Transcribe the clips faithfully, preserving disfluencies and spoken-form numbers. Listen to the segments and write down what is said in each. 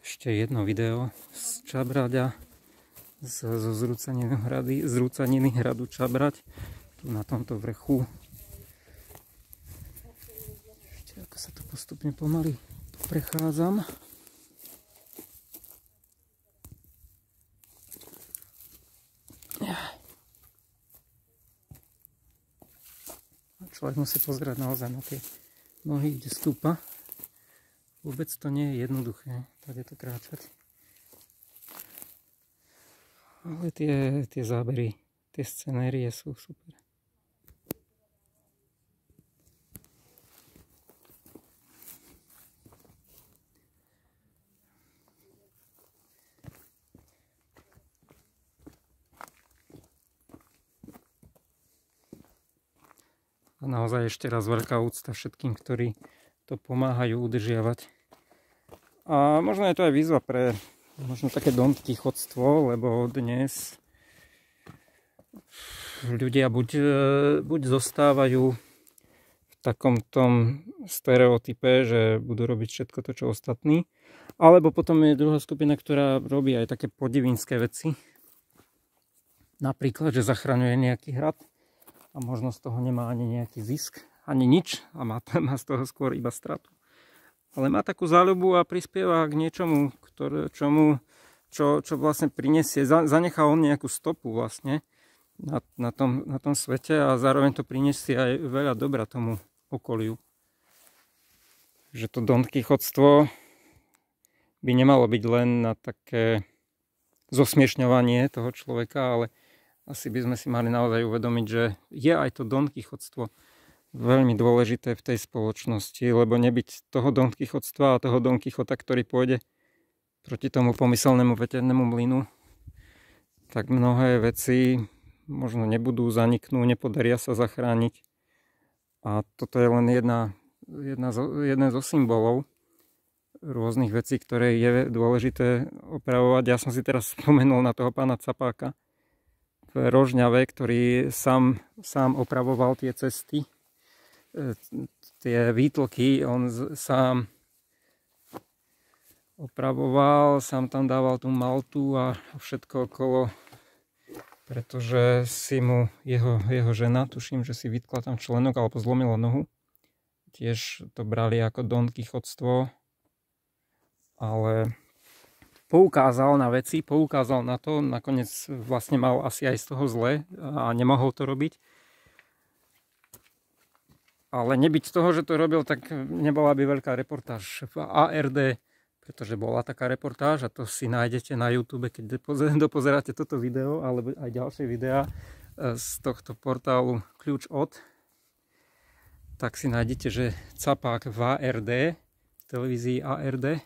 Ešte jedno video z Čabraďa, zo zrúcaniny hrady, zrúcaniny hradu Čabrať, tu na tomto vrchu. Ešte ako sa to postupne pomaly prechádzam. Človek musí pozerať naozaj na tie nohy, kde stúpa. Vôbec to nie je jednoduché, tak je to kráčať. Ale tie, tie zábery, tie scenérie sú super. A naozaj ešte raz veľká úcta všetkým, ktorí to pomáhajú udržiavať. A možno je to aj výzva pre možno také donkichodstvo, lebo dnes ľudia buď, buď zostávajú v takom tom stereotype, že budú robiť všetko to, čo ostatní, alebo potom je druhá skupina, ktorá robí aj také podivínske veci. Napríklad, že zachraňuje nejaký hrad a možno z toho nemá ani nejaký zisk, ani nič a má, má z toho skôr iba stratu. Ale má takú záľubu a prispieva k niečomu, ktoré, čomu, čo, čo vlastne prinesie, zanechá on nejakú stopu vlastne na, na, tom, na tom svete a zároveň to prinesie aj veľa dobra tomu okoliu. Že to donkichodstvo by nemalo byť len na také zosmiešňovanie toho človeka, ale asi by sme si mali naozaj uvedomiť, že je aj to donkichodstvo veľmi dôležité v tej spoločnosti, lebo nebyť toho donkichodstva a toho donkichota, ktorý pôjde proti tomu pomyselnému veternému mlynu, tak mnohé veci možno nebudú, zaniknú, nepodaria sa zachrániť. A toto je len jedna, jedna zo, jeden zo symbolov rôznych vecí, ktoré je dôležité opravovať. Ja som si teraz spomenul na toho pána Capáka v Rožňave, ktorý sám, sám opravoval tie cesty, tie výtlky, on sám opravoval, sám tam dával tú maltu a všetko okolo, pretože si mu jeho, jeho žena, tuším, že si vytkla tam členok alebo zlomila nohu. Tiež to brali ako donkichodstvo, ale poukázal na veci, poukázal na to, nakoniec vlastne mal asi aj z toho zle a nemohol to robiť. Ale nebyť z toho, že to robil, tak nebola by veľká reportáž v á er dé, pretože bola taká reportáž a to si nájdete na YouTube, keď dopozeráte toto video, alebo aj ďalšie videá z tohto portálu Kľúč od, tak si nájdete, že Capák v á er dé, v televízii á er dé,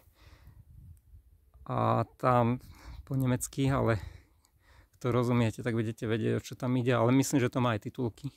a tam po nemecky, ale to rozumiete, tak budete vedieť, o čo tam ide, ale myslím, že to má aj titulky.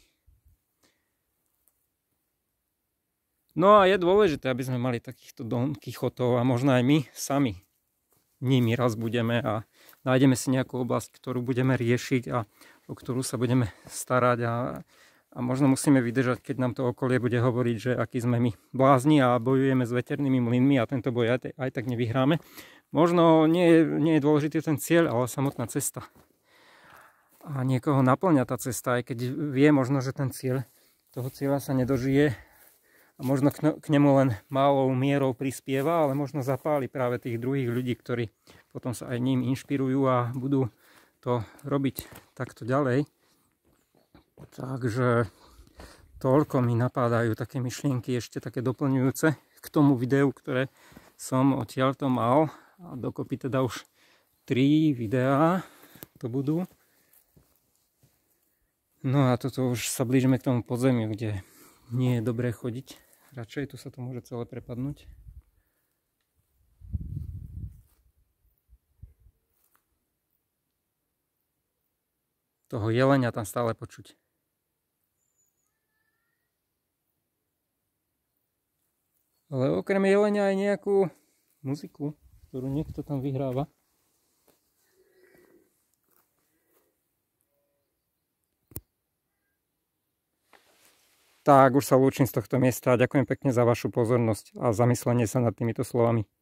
No a je dôležité, aby sme mali takýchto donkichotov a možno aj my sami nimi raz budeme a nájdeme si nejakú oblasť, ktorú budeme riešiť a o ktorú sa budeme starať a, a možno musíme vydržať, keď nám to okolie bude hovoriť, že aký sme my blázni a bojujeme s veternými mlynmi a tento boj aj, aj tak nevyhráme. Možno nie je, nie je dôležitý ten cieľ, ale samotná cesta. A niekoho naplňa tá cesta, aj keď vie možno, že ten cieľ, toho cieľa sa nedožije a možno k, k nemu len malou mierou prispieva, ale možno zapáli práve tých druhých ľudí, ktorí potom sa aj ním inšpirujú a budú to robiť takto ďalej. Takže toľko mi napádajú také myšlienky, ešte také doplňujúce k tomu videu, ktoré som odtiaľto mal. A dokopy teda už tri videá to budú. No a toto už sa blížime k tomu podzemiu, kde nie je dobré chodiť. Radšej tu sa to môže celé prepadnúť. Toho jelenia tam stále počuť. Ale okrem jelenia aj nejakú muziku, ktorú niekto tam vyhráva. Tak už sa lúčim z tohto miesta a ďakujem pekne za vašu pozornosť a zamyslenie sa nad týmito slovami.